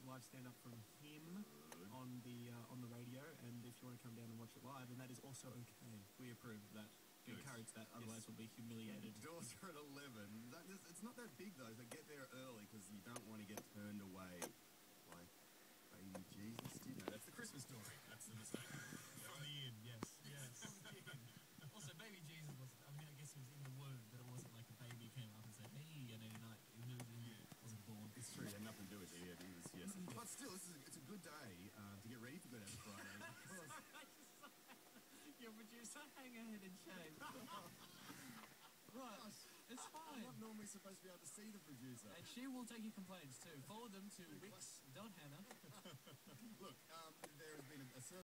live stand-up from him on the radio, and if you want to come down and watch it live, and that is also okay. We approve of that. We encourage that, otherwise we'll be humiliated. Doors are at 11. It's not that big, though, so get there early, because you don't want to get turned away by baby Jesus. Do you know? That's the Christmas story. That's the mistake. From the inn, yes. Also, baby Jesus was, I mean, I guess he was in the womb, but it wasn't like a baby came up and said, hey, and then wasn't born. It's true, it had nothing to do with it. He was, yes. But still, it's a good day to get ready for Good Hour Friday. Your producer, hang her head in shame. Right, it's fine. I'm not normally supposed to be able to see the producer. And she will take your complaints too. Forward them to wix.hannah. Look, there has been a certain